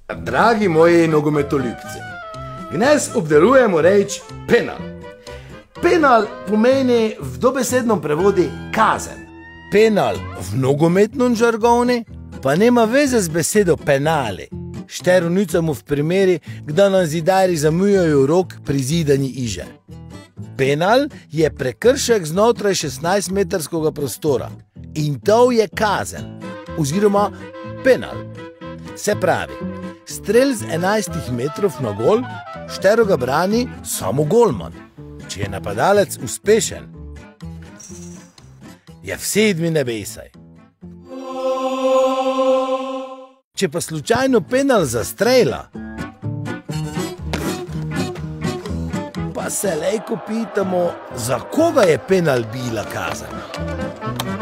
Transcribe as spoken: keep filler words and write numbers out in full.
Dragi moji nogometoljubci, danes obdelujemo reč penal. Penal pomeni v dobesednem prevodu kazen. Penal v nogometnem žargonu pa nema veze z besedo penali. Šterovnicamo v primeri, kdaj nam zidarji zamujajo rok pri zidanju iže. Penal je prekršek znotraj šestnajstmetrskega prostora in to je kazen oziroma penal. Se pravi, strel z enajstih metrov na gol, šteroga brani samo golman. Če je napadalec uspešen, je v sedmi nebesaj. Če pa slučajno penal zastrela, pa se lejko pitamo, za koga je penal bila kazen.